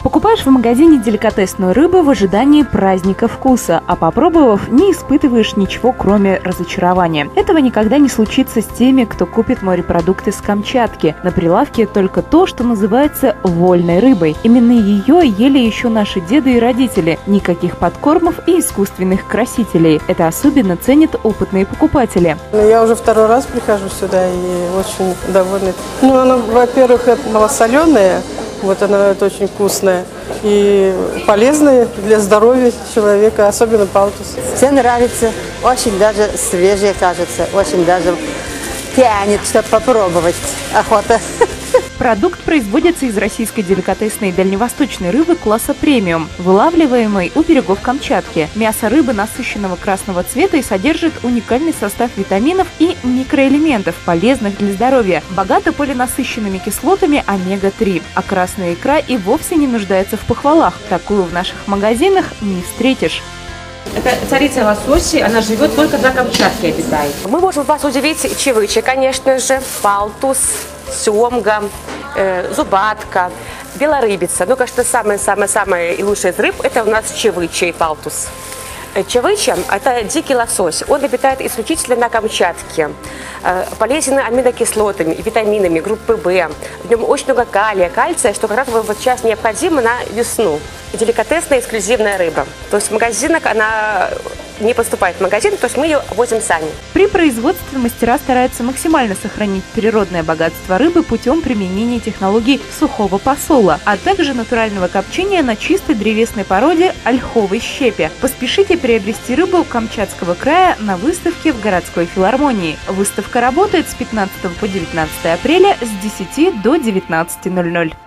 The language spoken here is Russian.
Покупаешь в магазине деликатесную рыбу в ожидании праздника вкуса, а попробовав, не испытываешь ничего, кроме разочарования. Этого никогда не случится с теми, кто купит морепродукты с Камчатки. На прилавке только то, что называется вольной рыбой. Именно ее ели еще наши деды и родители. Никаких подкормов и искусственных красителей. Это особенно ценят опытные покупатели. Я уже второй раз прихожу сюда и очень довольна. Она, во-первых, малосоленая. Вот она это очень вкусная и полезная для здоровья человека, особенно палтус. Все нравится, очень даже свежее кажется, очень даже тянет, чтобы попробовать, охота. Продукт производится из российской деликатесной дальневосточной рыбы класса премиум, вылавливаемой у берегов Камчатки. Мясо рыбы насыщенного красного цвета и содержит уникальный состав витаминов и микроэлементов, полезных для здоровья. Богато полинасыщенными кислотами омега-3. А красная икра и вовсе не нуждается в похвалах. Такую в наших магазинах не встретишь. Это царица лососи, она живет только на Камчатке, обитает. Мы можем вас удивить чевычи, конечно же, палтус, семга, зубатка, белорыбица. Ну, конечно, самая и лучшая из рыб – это у нас чевыча и палтус. Чевыча – это дикий лосось. Он обитает исключительно на Камчатке. Полезен аминокислотами, витаминами группы В. В нем очень много калия, кальция, что как раз вот сейчас необходимо на весну. Деликатесная эксклюзивная рыба. То есть в магазинах она не поступает в магазин, то есть мы ее возим сами. При производстве мастера стараются максимально сохранить природное богатство рыбы путем применения технологий сухого посола, а также натурального копчения на чистой древесной породе ольховой щепи. Поспешите приобрести рыбу Камчатского края на выставке в городской филармонии. Выставка работает с 15 по 19 апреля с 10 до 19:00.